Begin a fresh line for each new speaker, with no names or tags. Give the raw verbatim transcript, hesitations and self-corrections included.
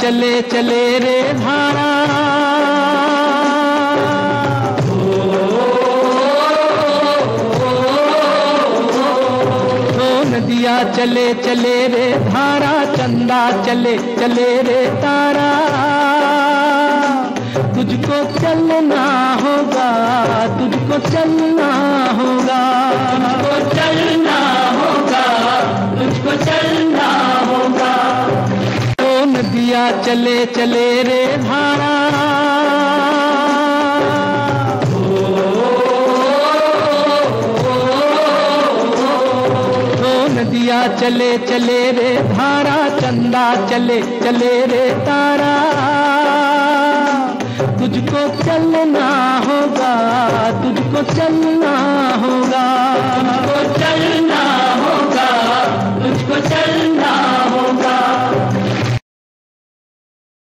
चले चले रे धारा, नदिया चले चले रे धारा, चंदा चले चले रे तारा। तुझको चलना होगा, तुझको चलना होगा, तुझको चलना होगा, तुझको चलना होगा। ओ नदिया चले चले रे धारा, नदिया चले चले रे धारा, चंदा चले चले रे तारा। तुझको चलना होगा, तुझको चलना